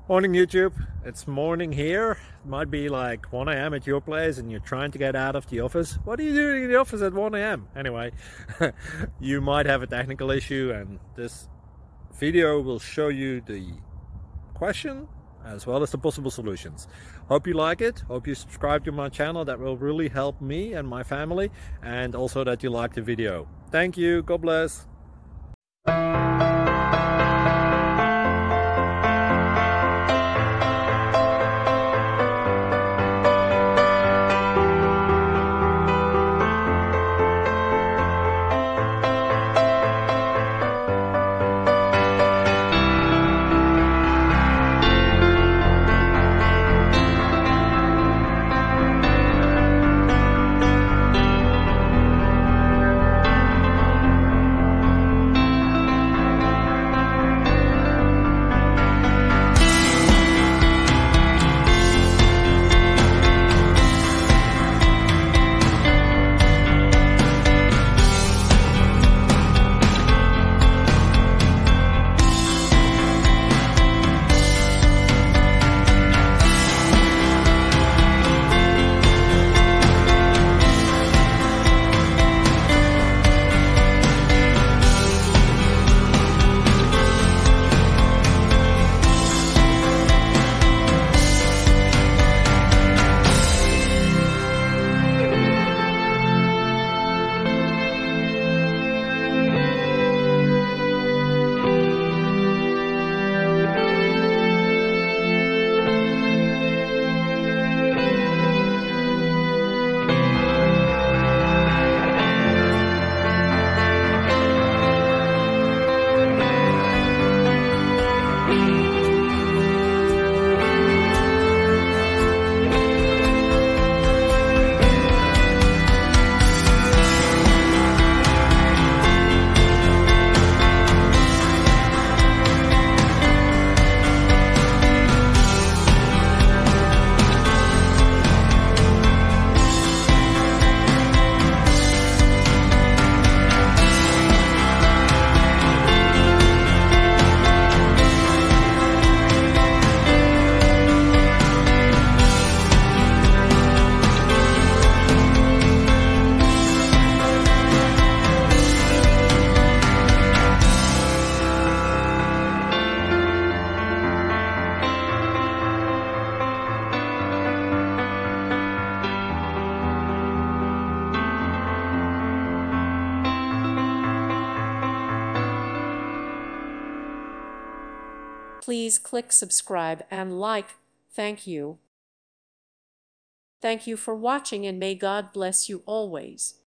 Morning YouTube, it's morning here. It might be like 1 a.m. at your place and you're trying to get out of the office. What are you doing in the office at 1 a.m.? Anyway, you might have a technical issue and this video will show you the question as well as the possible solutions. Hope you like it, hope you subscribe to my channel. That will really help me and my family, and also that you like the video. Thank you, God bless. Please click subscribe and like. Thank you. Thank you for watching, and may God bless you always.